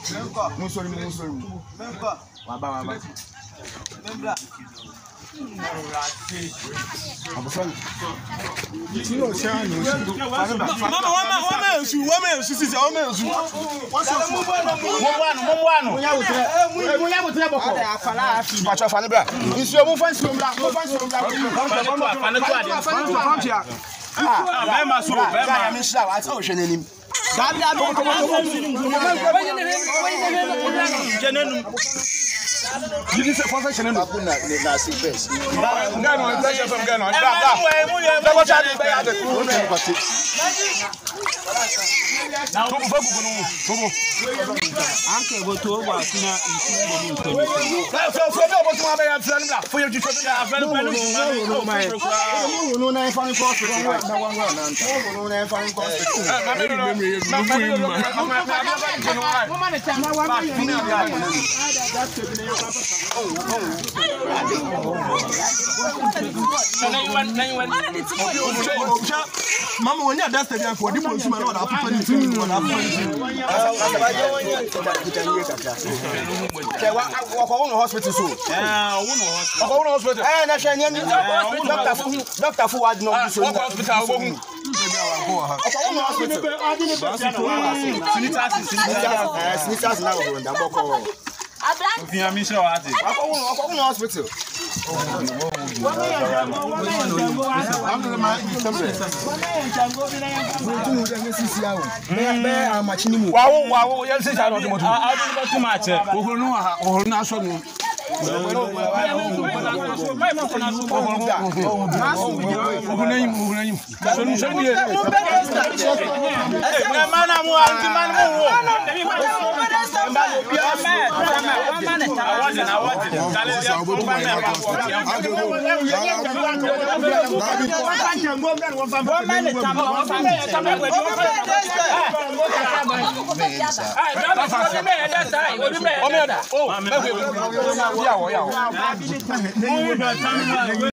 You didn't say function in the Nasi first. Mama, when you're done studying for the police, man, what happened to you? What happened to you? Hospital. Hospital. Doctor Fuad, no hospital.